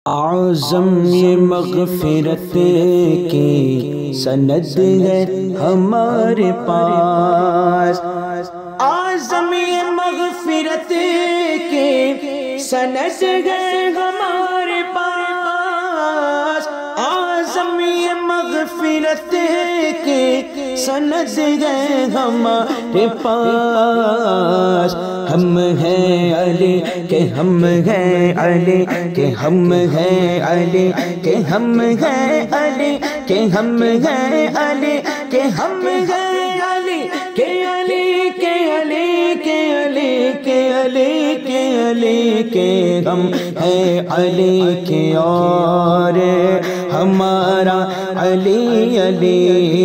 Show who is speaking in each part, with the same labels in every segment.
Speaker 1: اعظم یہ مغفرت کی سند ہے ہمارے پاس، اعظم یہ مغفرت کی سند ہے ہمارے پاس، اعظم یہ مغفرت کی سند ہے ہمارے پاس۔ ہم ہیں علی کہ ہم ہیں علی کہ ہم ہیں علی کہ ہم ہیں علی کہ ہم ہیں علی کہ ہم ہیں علی کہ علی کہ علی کہ علی کہ علی کہ علی کہ ہم ہیں علی کے اور ہمارا علی علی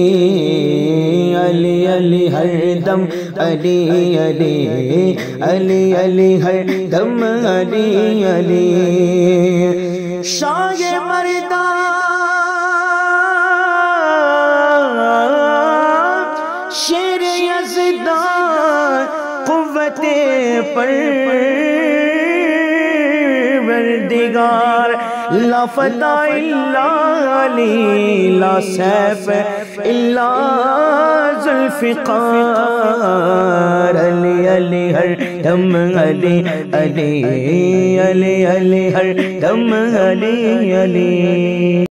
Speaker 1: علی علی ہر دم علی علی علی علی ہر دم علی علی۔ شاہ مردان شیر یزدان قوت پروردگار، لا فتح الا علی، لا سیف الا ذوالفقار، علی علی ہر دم علی علی علی علی ہر دم علی علی۔